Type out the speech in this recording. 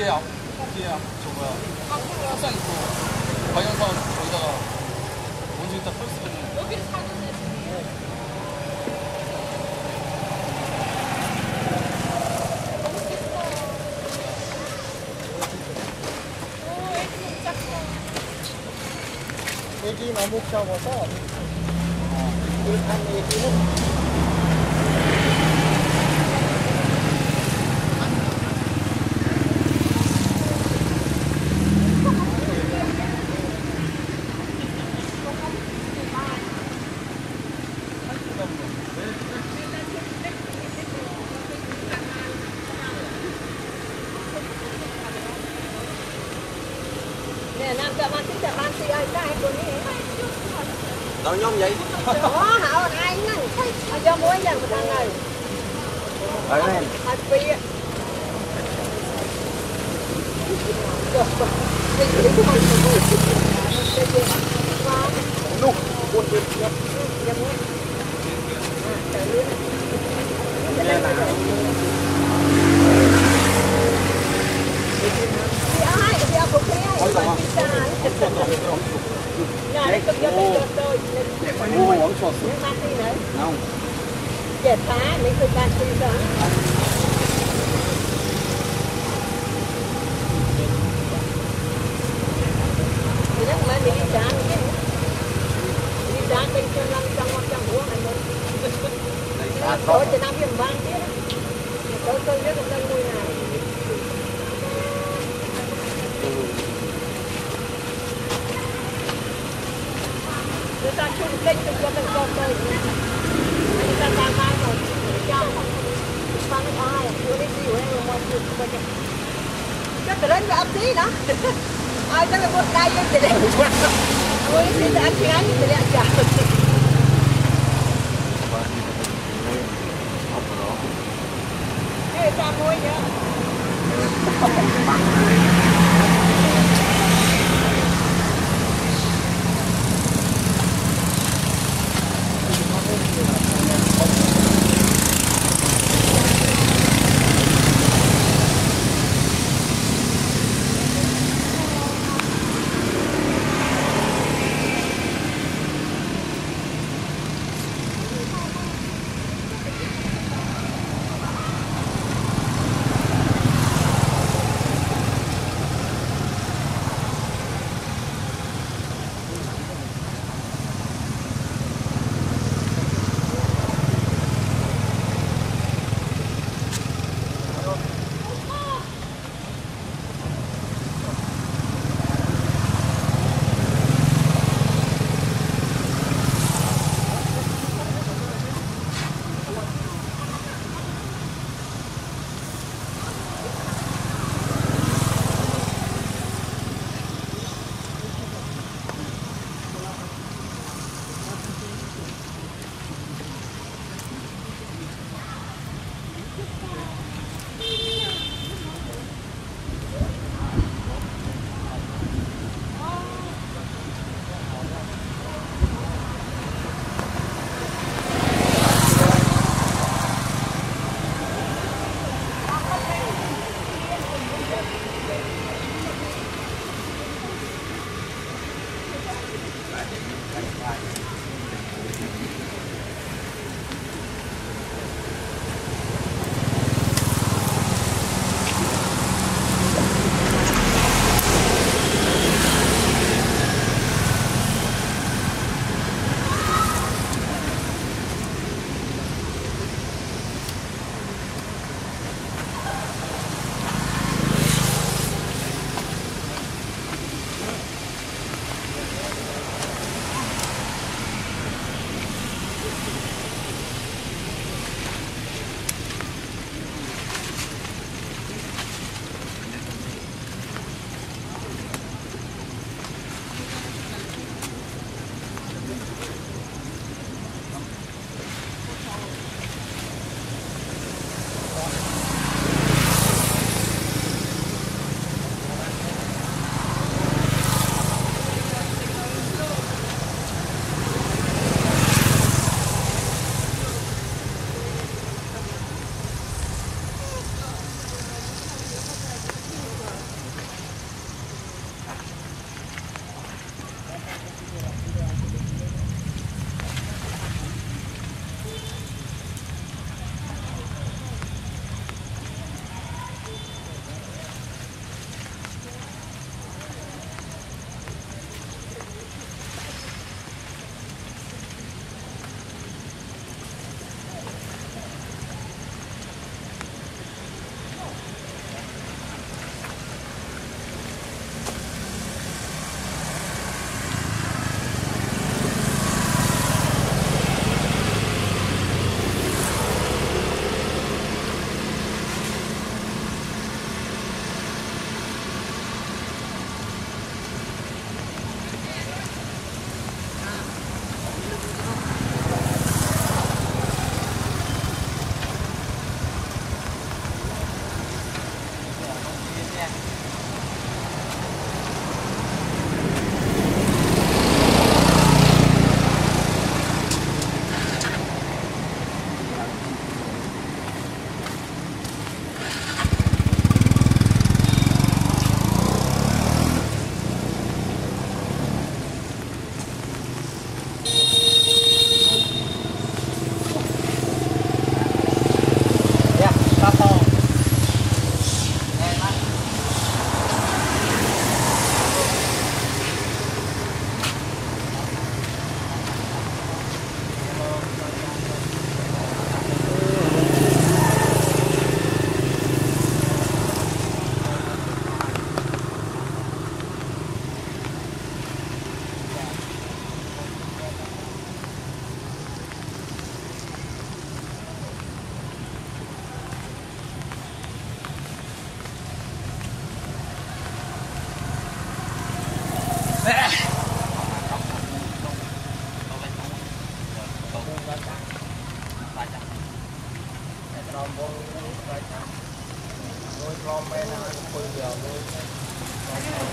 뒤에요. 뒤에요. 저거요. 책상 있고 방향선 거기다가 먼지 딱 펼치면 여기를 사는데 애기 너무 적어서 일단 애기는 đâu nhóm vậy? đó hảo ai nè cho muối dần một thằng này Đấy lên. hạt phi Nụ, buồn buồn. Không. Dệt phá mấy cái ban phi đó. Thì nó mới đi chán chứ. Đi chán bên trong buông này thôi. Tối cho năm viên ban chứ. Tôi biết cũng đang nuôi này. Người ta chung kênh cho mình con tôi. Người ta ta mai rồi. Cho con nó ai tôi đi xíu đây mà tôi chắc từ đến ấp tí đó. Ai tới một đây cái gì đấy. Tôi đi ăn chán thì lại chả. Ê ta muối nhá. 거의 안